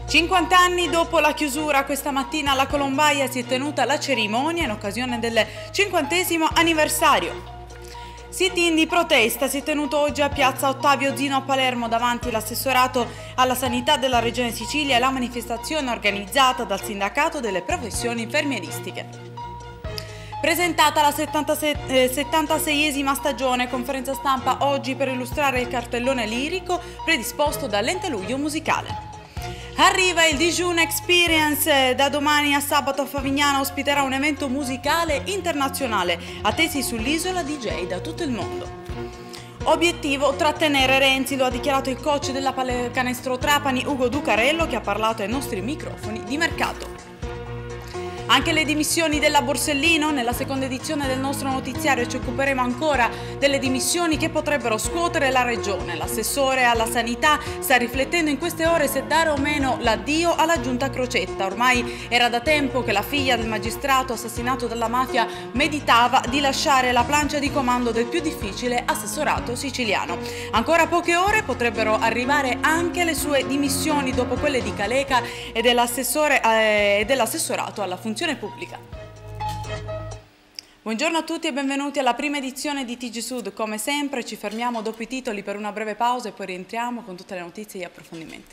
50 anni dopo la chiusura, questa mattina alla Colombaia si è tenuta la cerimonia in occasione del 50° anniversario. Sit-in di protesta si è tenuto oggi a piazza Ottavio Zino a Palermo davanti all'assessorato alla sanità della Regione Sicilia e la manifestazione organizzata dal sindacato delle professioni infermieristiche. Presentata la 76esima stagione, conferenza stampa oggi per illustrare il cartellone lirico predisposto dall'Ente Luglio Musicale. Arriva il Digiun Experience, da domani a sabato a Favignana ospiterà un evento musicale internazionale, attesi sull'isola DJ da tutto il mondo. Obiettivo: trattenere Renzi, lo ha dichiarato il coach della Pallacanestro Trapani Ugo Ducarello, che ha parlato ai nostri microfoni di mercato. Anche le dimissioni della Borsellino. Nella seconda edizione del nostro notiziario ci occuperemo ancora delle dimissioni che potrebbero scuotere la regione. L'assessore alla sanità sta riflettendo in queste ore se dare o meno l'addio alla giunta Crocetta. Ormai era da tempo che la figlia del magistrato assassinato dalla mafia meditava di lasciare la plancia di comando del più difficile assessorato siciliano. Ancora poche ore potrebbero arrivare anche le sue dimissioni dopo quelle di Caleca e dell'assessorato alla funzione pubblica. Buongiorno a tutti e benvenuti alla prima edizione di TG Sud. Come sempre ci fermiamo dopo i titoli per una breve pausa e poi rientriamo con tutte le notizie e gli approfondimenti.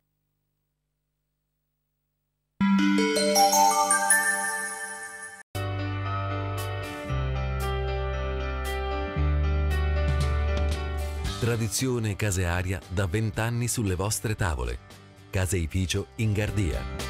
Tradizione casearia da 20 anni sulle vostre tavole. Caseificio in Gardia.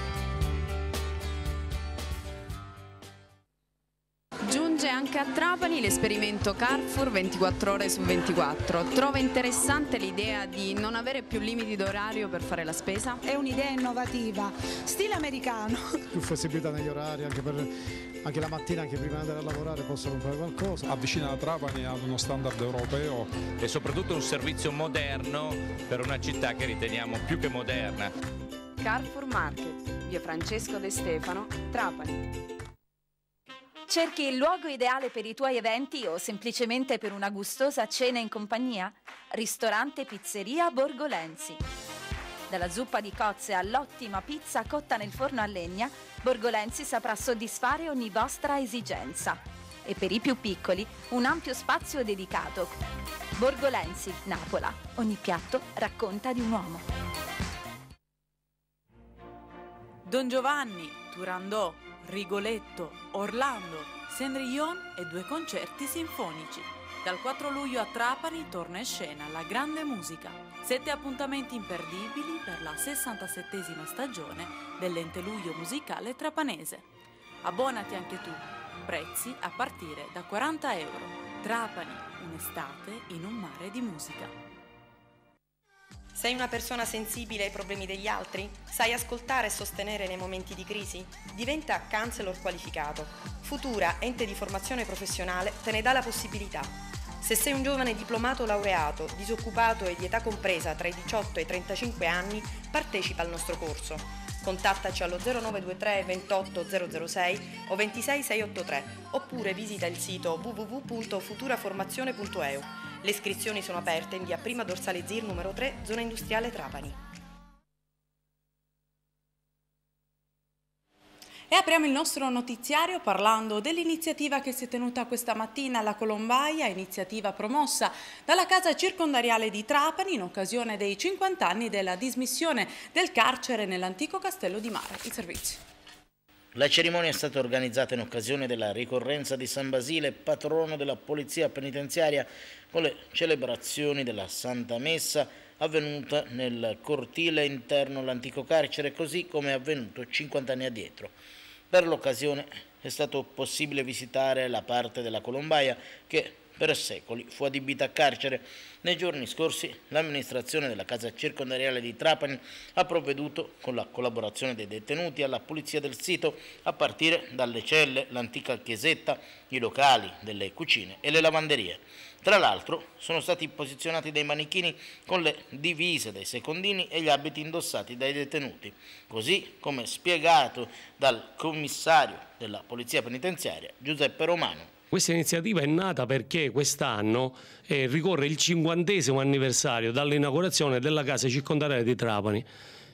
Anche a Trapani l'esperimento Carrefour 24 ore su 24. Trova interessante l'idea di non avere più limiti d'orario per fare la spesa? È un'idea innovativa, stile americano. Più flessibilità negli orari, anche la mattina, anche prima di andare a lavorare possono fare qualcosa. Avvicina la Trapani ad uno standard europeo e soprattutto un servizio moderno per una città che riteniamo più che moderna. Carrefour Market, via Francesco De Stefano, Trapani. Cerchi il luogo ideale per i tuoi eventi o semplicemente per una gustosa cena in compagnia? Ristorante Pizzeria Borgolensi. Dalla zuppa di cozze all'ottima pizza cotta nel forno a legna, Borgolensi saprà soddisfare ogni vostra esigenza. E per i più piccoli, un ampio spazio dedicato. Borgolensi, Napola. Ogni piatto racconta di un uomo. Don Giovanni, Turandot, Rigoletto, Orlando, Cendrillon e 2 concerti sinfonici. Dal 4 luglio a Trapani torna in scena la grande musica. 7 appuntamenti imperdibili per la 67esima stagione dell'Ente Luglio Musicale Trapanese. Abbonati anche tu. Prezzi a partire da 40 euro. Trapani, un'estate in un mare di musica. Sei una persona sensibile ai problemi degli altri? Sai ascoltare e sostenere nei momenti di crisi? Diventa counselor qualificato. Futura, ente di formazione professionale, te ne dà la possibilità. Se sei un giovane diplomato o laureato, disoccupato e di età compresa tra i 18 e i 35 anni, partecipa al nostro corso. Contattaci allo 0923 28 006 o 26 683 oppure visita il sito www.futuraformazione.eu. Le iscrizioni sono aperte in via Prima Dorsale Zir numero 3, zona industriale Trapani. E apriamo il nostro notiziario parlando dell'iniziativa che si è tenuta questa mattina alla Colombaia, iniziativa promossa dalla Casa Circondariale di Trapani in occasione dei 50 anni della dismissione del carcere nell'antico Castello di Mare. Il servizio. La cerimonia è stata organizzata in occasione della ricorrenza di San Basile, patrono della Polizia Penitenziaria, con le celebrazioni della Santa Messa avvenuta nel cortile interno all'antico carcere, così come è avvenuto 50 anni addietro. Per l'occasione è stato possibile visitare la parte della Colombaia che per secoli fu adibita a carcere. Nei giorni scorsi l'amministrazione della Casa Circondariale di Trapani ha provveduto, con la collaborazione dei detenuti, alla pulizia del sito, a partire dalle celle, l'antica chiesetta, i locali delle cucine e le lavanderie. Tra l'altro sono stati posizionati dei manichini con le divise dei secondini e gli abiti indossati dai detenuti, così come spiegato dal commissario della Polizia Penitenziaria Giuseppe Romano. Questa iniziativa è nata perché quest'anno ricorre il 50° anniversario dall'inaugurazione della Casa Circondariale di Trapani.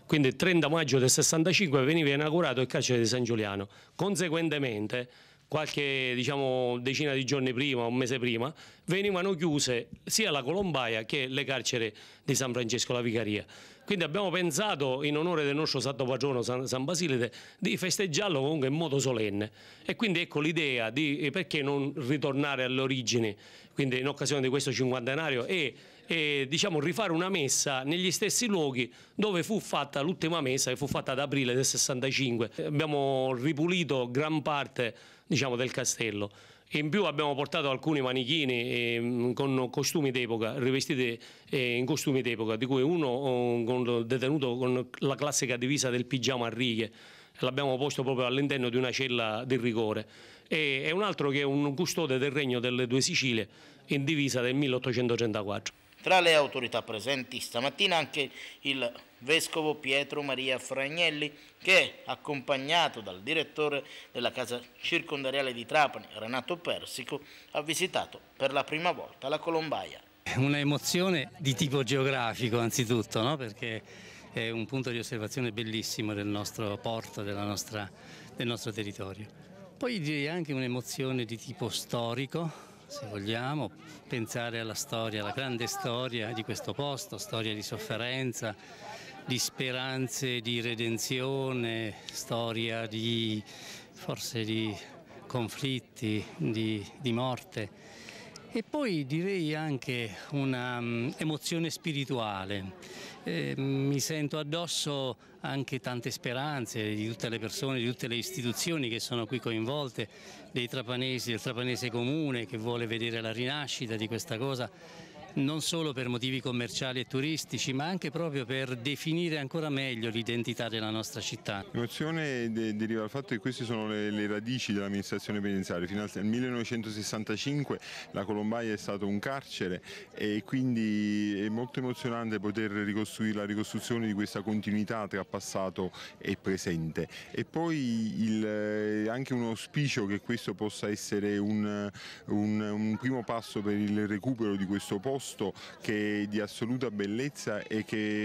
quindi il 30 maggio del 65 veniva inaugurato il carcere di San Giuliano. Conseguentemente, qualche decina di giorni prima, un mese prima, venivano chiuse sia la Colombaia che le carceri di San Francesco la Vicaria. Quindi abbiamo pensato, in onore del nostro santo patrono San Basilide, di festeggiarlo comunque in modo solenne. E quindi ecco l'idea di perché non ritornare alle origini, quindi in occasione di questo cinquantenario, e rifare una messa negli stessi luoghi dove fu fatta l'ultima messa, che fu fatta ad aprile del 65. Abbiamo ripulito gran parte del castello. In più abbiamo portato alcuni manichini con costumi d'epoca, rivestiti in costumi d'epoca, di cui uno detenuto con la classica divisa del pigiama a righe, l'abbiamo posto proprio all'interno di una cella di rigore, e un altro che è un custode del Regno delle Due Sicilie in divisa del 1834. Tra le autorità presenti stamattina anche il vescovo Pietro Maria Fragnelli, che, accompagnato dal direttore della casa circondariale di Trapani, Renato Persico, ha visitato per la prima volta la Colombaia. Una emozione di tipo geografico anzitutto, no? Perché è un punto di osservazione bellissimo del nostro porto, del nostro territorio. Poi direi anche un'emozione di tipo storico, se vogliamo, pensare alla storia, alla grande storia di questo posto, storia di sofferenza, di speranze, di redenzione, storia forse di conflitti, di morte. E poi direi anche una emozione spirituale. Mi sento addosso anche tante speranze di tutte le persone, di tutte le istituzioni che sono qui coinvolte, dei trapanesi, del trapanese comune che vuole vedere la rinascita di questa cosa, non solo per motivi commerciali e turistici, ma anche proprio per definire ancora meglio l'identità della nostra città. L'emozione deriva dal fatto che queste sono le radici dell'amministrazione penitenziaria. Fino al 1965 la Colombaia è stato un carcere e quindi è molto emozionante poter ricostruire la ricostruzione di questa continuità tra passato e presente. E poi anche un auspicio che questo possa essere un primo passo per il recupero di questo posto che è di assoluta bellezza e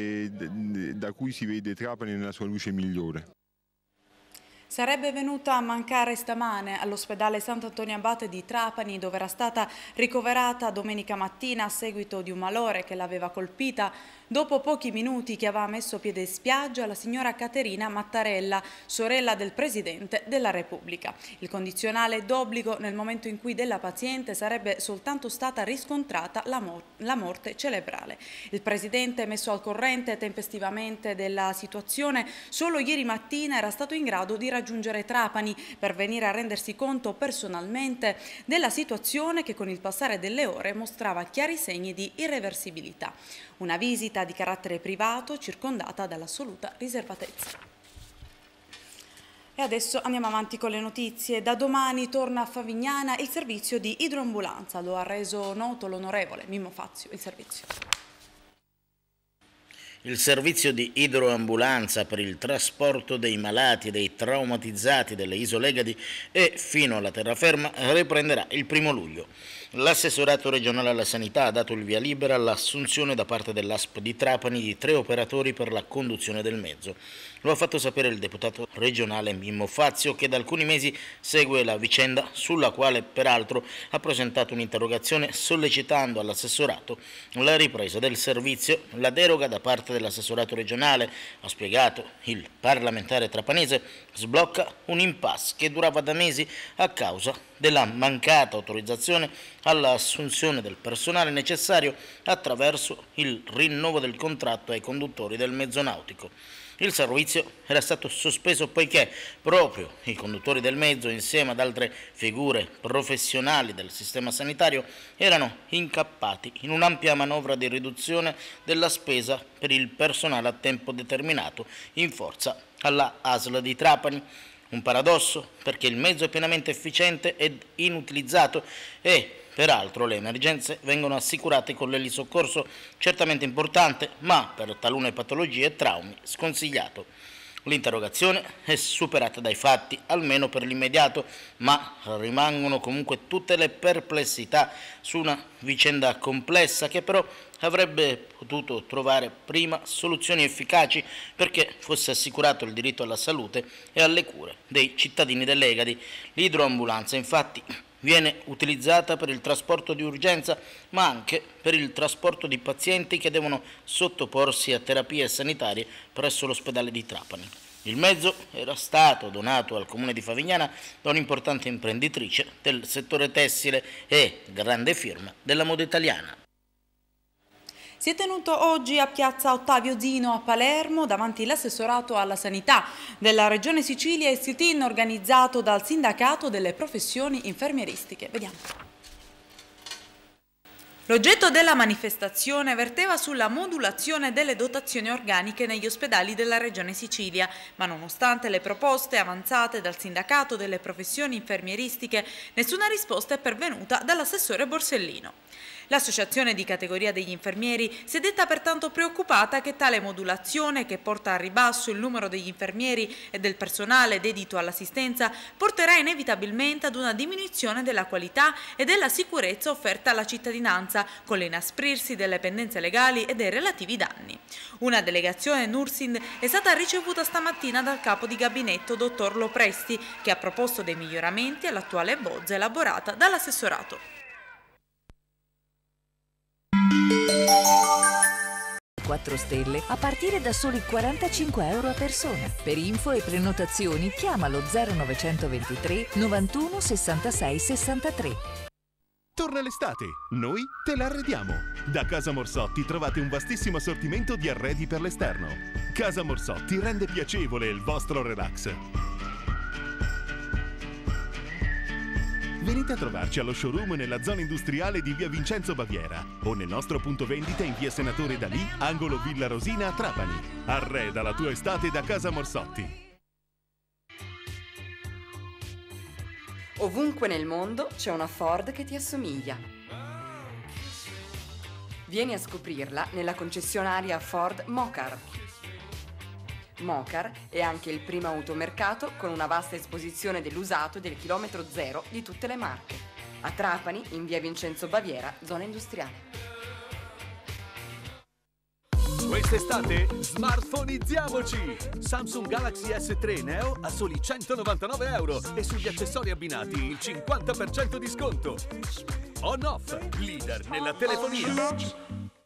da cui si vede Trapani nella sua luce migliore. Sarebbe venuta a mancare stamane all'ospedale Sant'Antonio Abate di Trapani, dove era stata ricoverata domenica mattina a seguito di un malore che l'aveva colpita. Dopo pochi minuti che aveva messo piede in spiaggia la signora Caterina Mattarella, sorella del Presidente della Repubblica. Il condizionale d'obbligo nel momento in cui della paziente sarebbe soltanto stata riscontrata la morte cerebrale. Il Presidente, messo al corrente tempestivamente della situazione, solo ieri mattina era stato in grado di raggiungere Trapani per venire a rendersi conto personalmente della situazione che con il passare delle ore mostrava chiari segni di irreversibilità. Una visita di carattere privato circondata dall'assoluta riservatezza. E adesso andiamo avanti con le notizie. Da domani torna a Favignana il servizio di idroambulanza. Lo ha reso noto l'onorevole Mimmo Fazio. Il servizio. Il servizio di idroambulanza per il trasporto dei malati e dei traumatizzati delle isole Egadi e fino alla terraferma riprenderà il 1° luglio. L'assessorato regionale alla sanità ha dato il via libera all'assunzione da parte dell'ASP di Trapani di 3 operatori per la conduzione del mezzo. Lo ha fatto sapere il deputato regionale Mimmo Fazio, che da alcuni mesi segue la vicenda, sulla quale peraltro ha presentato un'interrogazione sollecitando all'assessorato la ripresa del servizio. La deroga da parte dell'assessorato regionale, ha spiegato il parlamentare trapanese, sblocca un impasse che durava da mesi a causa della mancata autorizzazione all'assunzione del personale necessario attraverso il rinnovo del contratto ai conduttori del mezzo nautico. Il servizio era stato sospeso poiché proprio i conduttori del mezzo, insieme ad altre figure professionali del sistema sanitario, erano incappati in un'ampia manovra di riduzione della spesa per il personale a tempo determinato in forza alla ASL di Trapani. Un paradosso, perché il mezzo è pienamente efficiente ed inutilizzato e peraltro le emergenze vengono assicurate con l'elisoccorso certamente importante, ma per talune patologie e traumi sconsigliato. L'interrogazione è superata dai fatti, almeno per l'immediato, ma rimangono comunque tutte le perplessità su una vicenda complessa che però avrebbe potuto trovare prima soluzioni efficaci perché fosse assicurato il diritto alla salute e alle cure dei cittadini dell'Egadi. L'idroambulanza infatti viene utilizzata per il trasporto di urgenza, ma anche per il trasporto di pazienti che devono sottoporsi a terapie sanitarie presso l'ospedale di Trapani. Il mezzo era stato donato al comune di Favignana da un'importante imprenditrice del settore tessile e grande firma della moda italiana. Si è tenuto oggi a piazza Ottavio Zino a Palermo, davanti all'assessorato alla sanità della Regione Sicilia, il sit-in organizzato dal Sindacato delle Professioni Infermieristiche. Vediamo. L'oggetto della manifestazione verteva sulla modulazione delle dotazioni organiche negli ospedali della Regione Sicilia, ma nonostante le proposte avanzate dal Sindacato delle Professioni Infermieristiche, nessuna risposta è pervenuta dall'assessore Borsellino. L'associazione di categoria degli infermieri si è detta pertanto preoccupata che tale modulazione, che porta a ribasso il numero degli infermieri e del personale dedito all'assistenza, porterà inevitabilmente ad una diminuzione della qualità e della sicurezza offerta alla cittadinanza, con l'inasprirsi delle pendenze legali e dei relativi danni. Una delegazione Nursind è stata ricevuta stamattina dal capo di gabinetto dottor Lopresti, che ha proposto dei miglioramenti all'attuale bozza elaborata dall'assessorato. 4 stelle a partire da soli 45 euro a persona. Per info e prenotazioni chiama lo 0923 91 66 63. Torna l'estate, noi te la arrediamo. Da Casa Morsotti trovate un vastissimo assortimento di arredi per l'esterno. Casa Morsotti rende piacevole il vostro relax. Venite a trovarci allo showroom nella zona industriale di via Vincenzo Baviera o nel nostro punto vendita in via Senatore Dalì, angolo Villa Rosina a Trapani. Arreda la tua estate da Casa Morsotti. Ovunque nel mondo c'è una Ford che ti assomiglia. Vieni a scoprirla nella concessionaria Ford Mocar. Mocar è anche il primo automercato con una vasta esposizione dell'usato e del chilometro zero di tutte le marche. A Trapani, in via Vincenzo Baviera, zona industriale. Quest'estate smartphonizziamoci! Samsung Galaxy S3 Neo a soli 199 euro e sugli accessori abbinati il 50% di sconto. On-Off, leader nella telefonia.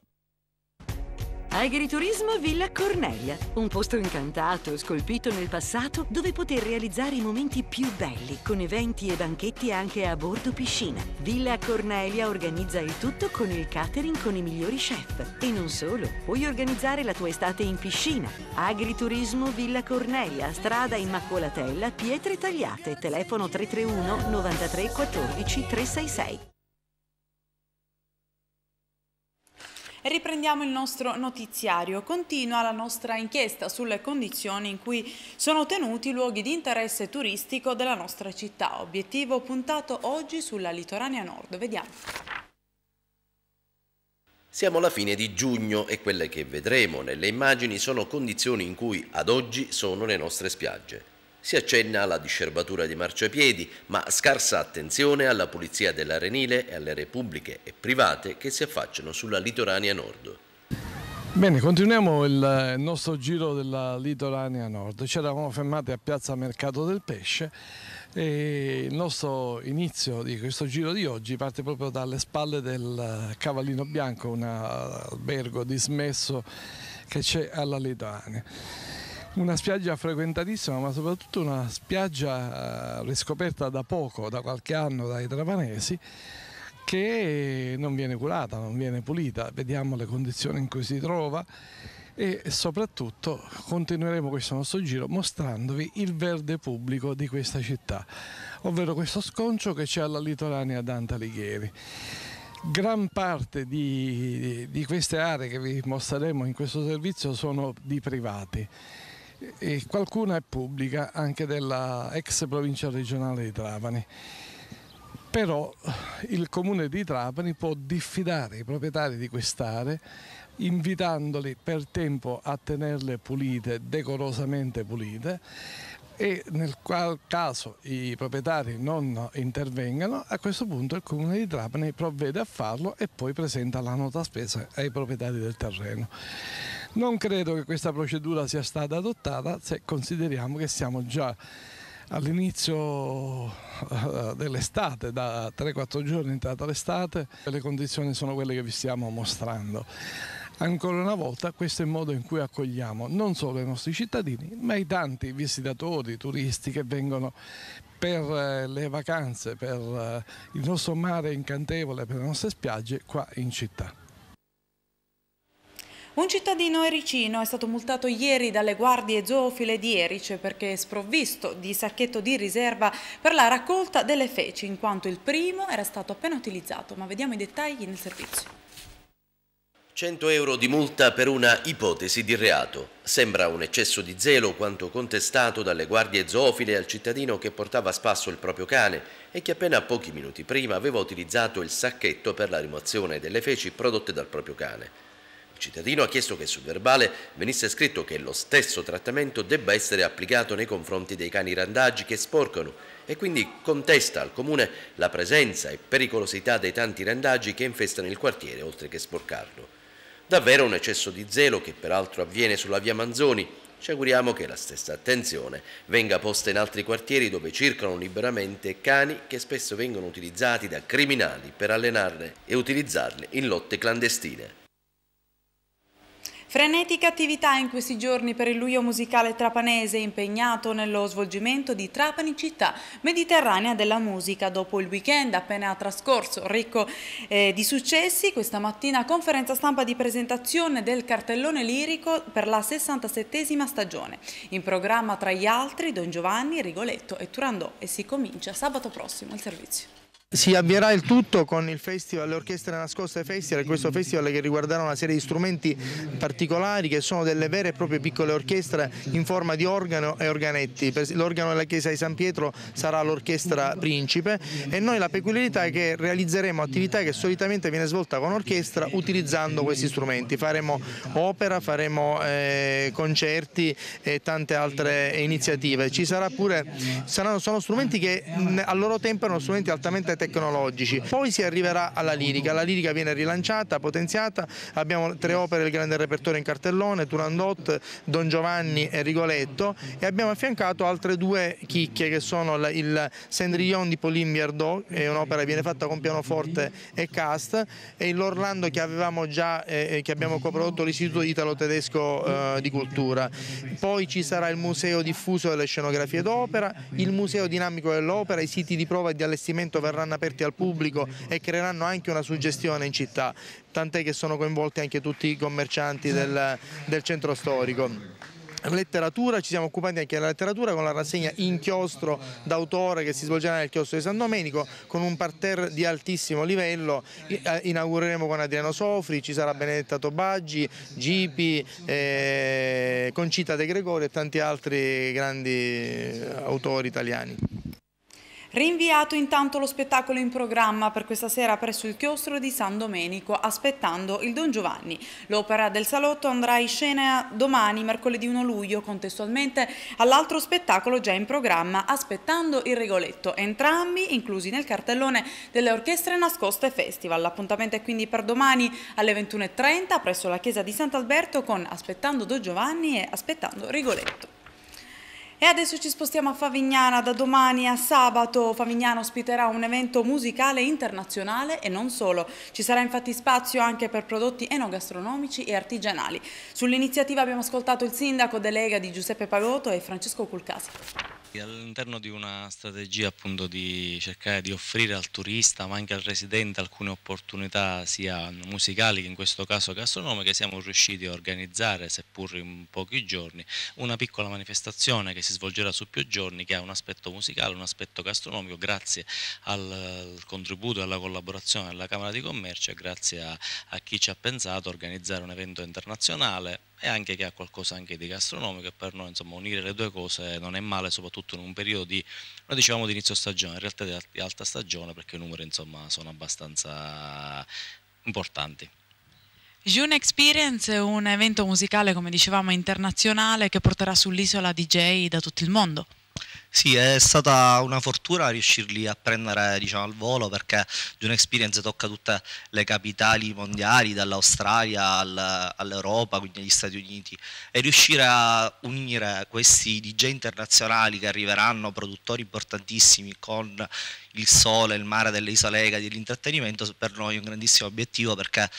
Agriturismo Villa Cornelia, un posto incantato, scolpito nel passato, dove poter realizzare i momenti più belli, con eventi e banchetti anche a bordo piscina. Villa Cornelia organizza il tutto con il catering con i migliori chef. E non solo, puoi organizzare la tua estate in piscina. Agriturismo Villa Cornelia, strada Immacolatella, Pietre Tagliate, telefono 331 93 14 366. E riprendiamo il nostro notiziario. Continua la nostra inchiesta sulle condizioni in cui sono tenuti i luoghi di interesse turistico della nostra città. Obiettivo puntato oggi sulla litoranea nord. Vediamo. Siamo alla fine di giugno e quelle che vedremo nelle immagini sono condizioni in cui ad oggi sono le nostre spiagge. Si accenna alla discerbatura di marciapiedi, ma scarsa attenzione alla pulizia dell'arenile e alle aree pubbliche e private che si affacciano sulla litoranea nord. Bene, continuiamo il nostro giro della litoranea nord. Ci eravamo fermati a Piazza Mercato del Pesce e il nostro inizio di questo giro di oggi parte proprio dalle spalle del Cavallino Bianco, un albergo dismesso che c'è alla litoranea. Una spiaggia frequentatissima, ma soprattutto una spiaggia riscoperta da poco, da qualche anno dai trapanesi, che non viene curata, non viene pulita. Vediamo le condizioni in cui si trova e soprattutto continueremo questo nostro giro mostrandovi il verde pubblico di questa città, ovvero questo sconcio che c'è alla litoranea Dante Alighieri. Gran parte di queste aree che vi mostreremo in questo servizio sono di privati. E qualcuna è pubblica, anche della ex provincia regionale di Trapani. però il Comune di Trapani può diffidare i proprietari di quest'area invitandoli per tempo a tenerle pulite, decorosamente pulite, e nel qual caso i proprietari non intervengano, a questo punto il Comune di Trapani provvede a farlo e poi presenta la nota spesa ai proprietari del terreno. Non credo che questa procedura sia stata adottata se consideriamo che siamo già all'inizio dell'estate, da 3-4 giorni è entrata l'estate, le condizioni sono quelle che vi stiamo mostrando. Ancora una volta questo è il modo in cui accogliamo non solo i nostri cittadini, ma i tanti visitatori, turisti che vengono per le vacanze, per il nostro mare incantevole, per le nostre spiagge qua in città. Un cittadino ericino è stato multato ieri dalle guardie zoofile di Erice perché è sprovvisto di sacchetto di riserva per la raccolta delle feci, in quanto il primo era stato appena utilizzato, ma vediamo i dettagli nel servizio. 100 euro di multa per una ipotesi di reato. Sembra un eccesso di zelo quanto contestato dalle guardie zoofile al cittadino che portava a spasso il proprio cane e che appena pochi minuti prima aveva utilizzato il sacchetto per la rimozione delle feci prodotte dal proprio cane. Il cittadino ha chiesto che sul verbale venisse scritto che lo stesso trattamento debba essere applicato nei confronti dei cani randagi che sporcano e quindi contesta al comune la presenza e pericolosità dei tanti randagi che infestano il quartiere oltre che sporcarlo. Davvero un eccesso di zelo che peraltro avviene sulla via Manzoni. Ci auguriamo che la stessa attenzione venga posta in altri quartieri dove circolano liberamente cani che spesso vengono utilizzati da criminali per allenarli e utilizzarli in lotte clandestine. Frenetica attività in questi giorni per il Luio musicale trapanese impegnato nello svolgimento di Trapani città mediterranea della musica. Dopo il weekend appena trascorso ricco di successi, questa mattina conferenza stampa di presentazione del cartellone lirico per la 67esima stagione. In programma tra gli altri Don Giovanni, Rigoletto e Turandot, e si comincia sabato prossimo il servizio. Si avvierà il tutto con il festival, le orchestre nascoste festival, questo festival che riguarderà una serie di strumenti particolari che sono delle vere e proprie piccole orchestre in forma di organo e organetti. L'organo della chiesa di San Pietro sarà l'orchestra principe e noi la peculiarità è che realizzeremo attività che solitamente viene svolta con orchestra utilizzando questi strumenti. Faremo opera, faremo concerti e tante altre iniziative. Ci sarà pure, sono strumenti che al loro tempo erano strumenti altamente tecnologici. Poi si arriverà alla lirica, viene rilanciata, potenziata, abbiamo 3 opere del grande repertorio in cartellone, Turandot, Don Giovanni e Rigoletto, e abbiamo affiancato altre 2 chicche che sono il Cendrillon di Pauline Viardot, è un'opera che viene fatta con pianoforte e cast, e l'Orlando che avevamo già, che abbiamo coprodotto l'Istituto Italo-Tedesco di Cultura. Poi ci sarà il Museo Diffuso delle Scenografie d'Opera, il Museo Dinamico dell'Opera, i siti di prova e di allestimento verranno aperti al pubblico e creeranno anche una suggestione in città, tant'è che sono coinvolti anche tutti i commercianti del centro storico. Letteratura, ci siamo occupati anche della letteratura con la rassegna Inchiostro d'autore che si svolgerà nel chiostro di San Domenico con un parterre di altissimo livello. Inaugureremo con Adriano Sofri, ci sarà Benedetta Tobaggi, Gipi, Concita De Gregorio e tanti altri grandi autori italiani. Rinviato intanto lo spettacolo in programma per questa sera presso il chiostro di San Domenico, Aspettando il Don Giovanni. L'opera del Salotto andrà in scena domani, mercoledì 1 luglio, contestualmente all'altro spettacolo già in programma, Aspettando il Rigoletto, entrambi inclusi nel cartellone delle Orchestre Nascoste Festival. L'appuntamento è quindi per domani alle 21:30 presso la chiesa di Sant'Alberto con Aspettando Don Giovanni e Aspettando Rigoletto. E adesso ci spostiamo a Favignana. Da domani a sabato Favignana ospiterà un evento musicale internazionale e non solo. Ci sarà infatti spazio anche per prodotti enogastronomici e artigianali. Sull'iniziativa abbiamo ascoltato il sindaco delega di Giuseppe Pagotto e Francesco Culcasi. All'interno di una strategia appunto di cercare di offrire al turista ma anche al residente alcune opportunità sia musicali che in questo caso gastronomiche, siamo riusciti a organizzare, seppur in pochi giorni, una piccola manifestazione che si svolgerà su più giorni, che ha un aspetto musicale, un aspetto gastronomico, grazie al contributo e alla collaborazione della Camera di Commercio e grazie a chi ci ha pensato a organizzare un evento internazionale e anche che ha qualcosa anche di gastronomico, e per noi insomma unire le due cose non è male, soprattutto in un periodo di, noi dicevamo di inizio stagione, in realtà di alta stagione, perché i numeri insomma sono abbastanza importanti. June Experience è un evento musicale, come dicevamo, internazionale che porterà sull'isola DJ da tutto il mondo. Sì, è stata una fortuna riuscirli a prendere, diciamo, al volo, perché June Experience tocca tutte le capitali mondiali, dall'Australia all'Europa, quindi agli Stati Uniti, e riuscire a unire questi DJ internazionali che arriveranno, produttori importantissimi, con il sole, il mare delle isole Egadi, l'intrattenimento, per noi è un grandissimo obiettivo, perché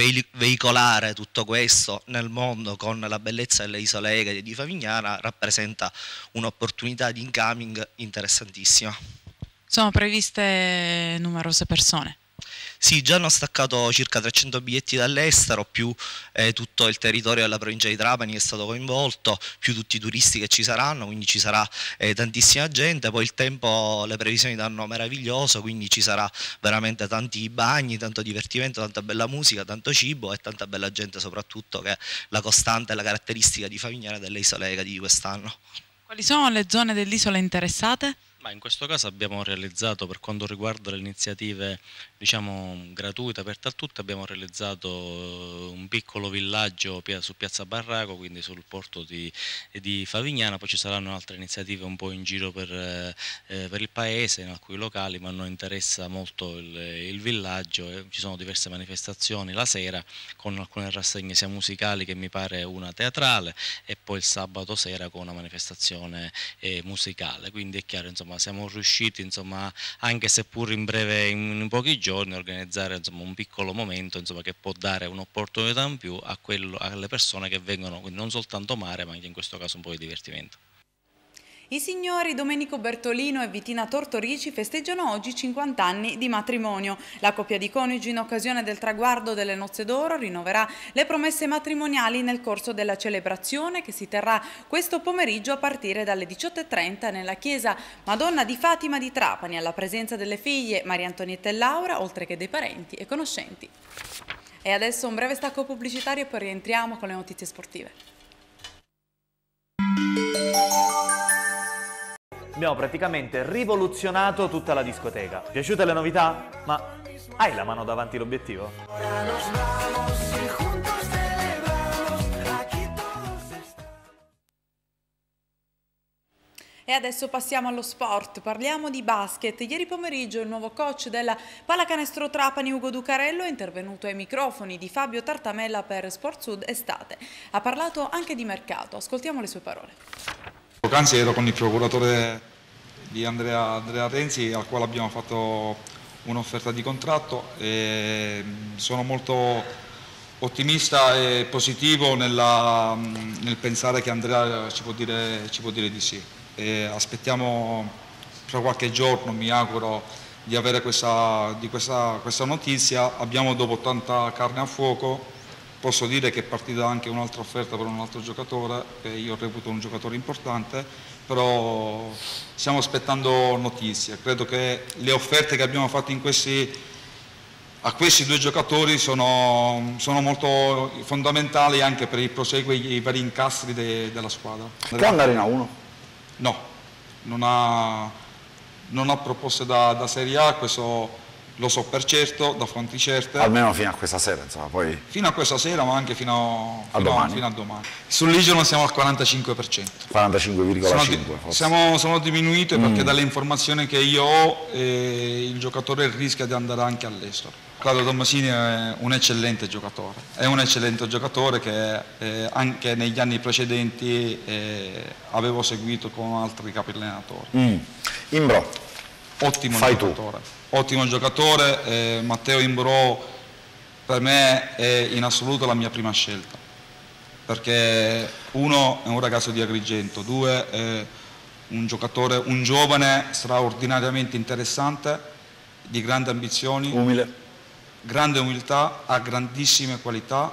veicolare tutto questo nel mondo con la bellezza delle isole Egadi e di Favignana rappresenta un'opportunità di incoming interessantissima. Sono previste numerose persone. Sì, già hanno staccato circa 300 biglietti dall'estero, più tutto il territorio della provincia di Trapani è stato coinvolto, più tutti i turisti che ci saranno, quindi ci sarà tantissima gente. Poi il tempo, le previsioni danno meraviglioso, quindi ci sarà veramente tanti bagni, tanto divertimento, tanta bella musica, tanto cibo e tanta bella gente, soprattutto, che è la costante e la caratteristica di Favignana e delle isole Egadi di quest'anno. Quali sono le zone dell'isola interessate? Ma in questo caso abbiamo realizzato, per quanto riguarda le iniziative diciamo gratuite aperte a tutti, abbiamo realizzato un piccolo villaggio su Piazza Barraco, quindi sul porto di Favignana. Poi ci saranno altre iniziative un po' in giro per il paese, in alcuni locali, ma a noi interessa molto il villaggio, e ci sono diverse manifestazioni la sera con alcune rassegne sia musicali che mi pare una teatrale, e poi il sabato sera con una manifestazione musicale. Quindi è chiaro, insomma, siamo riusciti, insomma, anche seppur in breve, in pochi giorni, a organizzare, insomma, un piccolo momento, insomma, che può dare un'opportunità in più alle persone che vengono, quindi non soltanto mare, ma anche in questo caso un po' di divertimento. I signori Domenico Bertolino e Vitina Tortorici festeggiano oggi 50 anni di matrimonio. La coppia di coniugi, in occasione del traguardo delle nozze d'oro, rinnoverà le promesse matrimoniali nel corso della celebrazione, che si terrà questo pomeriggio a partire dalle 18:30 nella chiesa Madonna di Fatima di Trapani, alla presenza delle figlie Maria Antonietta e Laura, oltre che dei parenti e conoscenti. E adesso un breve stacco pubblicitario e poi rientriamo con le notizie sportive. Abbiamo praticamente rivoluzionato tutta la discoteca. Piaciute le novità? Ma hai la mano davanti all'obiettivo? E adesso passiamo allo sport, parliamo di basket. Ieri pomeriggio il nuovo coach della Pallacanestro Trapani, Ugo Ducarello, è intervenuto ai microfoni di Fabio Tartamella per Sport Sud Estate. Ha parlato anche di mercato, ascoltiamo le sue parole. Poc'anzi ero con il procuratore di Andrea Renzi, al quale abbiamo fatto un'offerta di contratto, e sono molto ottimista e positivo nel pensare che Andrea ci può dire di sì. E aspettiamo tra qualche giorno, mi auguro, di avere questa notizia. Abbiamo, dopo tanta carne a fuoco, posso dire che è partita anche un'altra offerta per un altro giocatore, che io reputo un giocatore importante, però stiamo aspettando notizie. Credo che le offerte che abbiamo fatto a questi due giocatori sono molto fondamentali anche per il proseguo e i vari incastri della squadra. Può andare in A1? No, non ha proposte da Serie A, questo lo so per certo, da fonti certe. Almeno fino a questa sera, insomma, poi... Fino a questa sera, ma anche fino a domani. Sull'isola siamo al 45%. 45,5%. Sono diminuite perché dalle informazioni che io ho il giocatore rischia di andare anche all'estero. Claudio Tommasini è un eccellente giocatore, che anche negli anni precedenti avevo seguito con altri capi allenatori. Imbro, ottimo giocatore. Matteo Imbro per me è in assoluto la mia prima scelta, perché uno è un ragazzo di Agrigento, due è un giovane straordinariamente interessante, di grandi ambizioni, grande umiltà, ha grandissime qualità,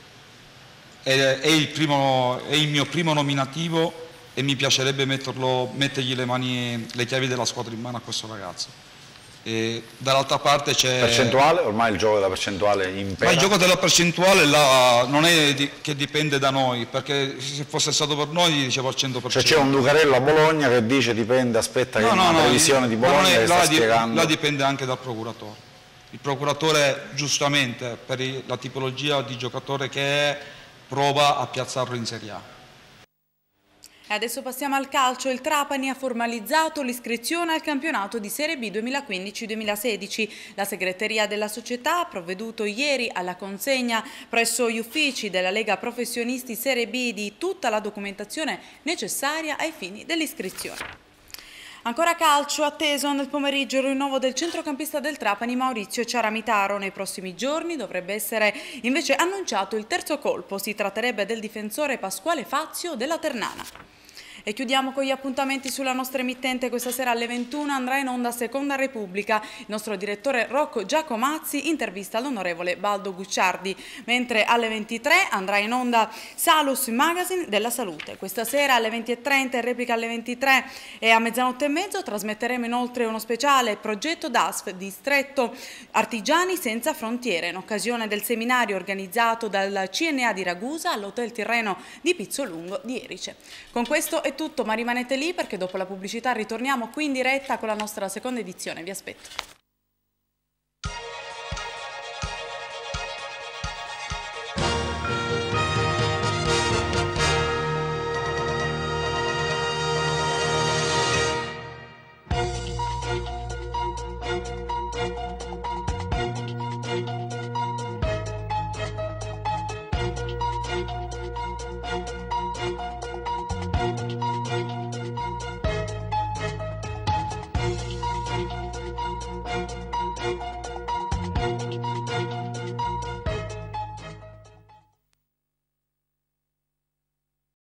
è il mio primo nominativo e mi piacerebbe mettergli le chiavi della squadra in mano a questo ragazzo. Dall'altra parte c'è... Percentuale? Ormai il gioco della percentuale impera? Ma il gioco della percentuale là non è che dipende da noi, perché se fosse stato per noi dicevo al 100%. Cioè c'è un Lucarello a Bologna che dice dipende, aspetta che è una previsione di Bologna che sta spiegando. Là dipende anche dal procuratore. Il procuratore giustamente per la tipologia di giocatore che è prova a piazzarlo in Serie A. E adesso passiamo al calcio. Il Trapani ha formalizzato l'iscrizione al campionato di Serie B 2015-2016. La segreteria della società ha provveduto ieri alla consegna presso gli uffici della Lega Professionisti Serie B di tutta la documentazione necessaria ai fini dell'iscrizione. Ancora calcio, atteso nel pomeriggio il rinnovo del centrocampista del Trapani Maurizio Ciaramitaro. Nei prossimi giorni dovrebbe essere invece annunciato il terzo colpo. Si tratterebbe del difensore Pasquale Fazio della Ternana. E chiudiamo con gli appuntamenti sulla nostra emittente. Questa sera alle 21 andrà in onda Seconda Repubblica. Il nostro direttore Rocco Giacomazzi intervista l'onorevole Baldo Gucciardi, mentre alle 23 andrà in onda Salus Magazine della Salute. Questa sera alle 20:30, in replica alle 23 e a mezzanotte e mezzo trasmetteremo inoltre uno speciale progetto DASF Distretto Artigiani Senza Frontiere, in occasione del seminario organizzato dal CNA di Ragusa all'Hotel Tirreno di Pizzolungo di Erice. Con questo è tutto, ma rimanete lì perché dopo la pubblicità ritorniamo qui in diretta con la nostra seconda edizione. Vi aspetto.